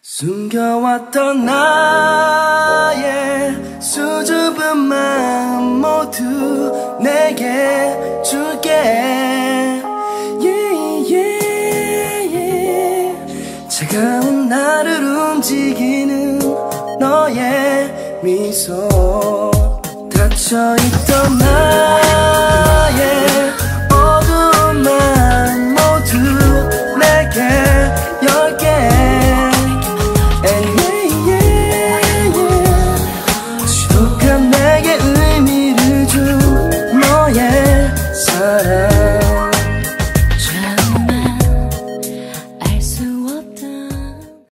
숨겨왔던 나의 수줍은 마음 모두 내게 줄게. yeah, yeah, yeah. 차가운 나를 움직이는 너의 미소. 닫혀있던 나